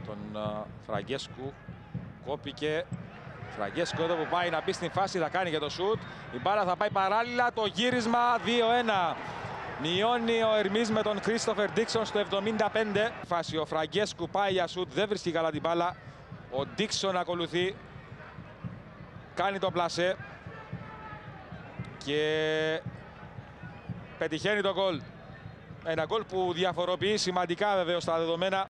τον Φραγκέσκου. Κόπηκε. Φραγκέσκου εδώ που πάει να μπει στην φάση, θα κάνει και το σουτ. Η μπάλα θα πάει παράλληλα, το γύρισμα 2-1. Μειώνει ο Ερμής με τον Κρίστοφερ Ντίξον στο 75. Φάση ο Φραγκέσκου πάει για σουτ, δεν βρίσκει καλά την μπάλα. Ο Ντίξον ακολουθεί. Κάνει το πλασέ. Και πετυχαίνει το γκολ. Ένα γκολ που διαφοροποιεί σημαντικά βεβαίως τα δεδομένα.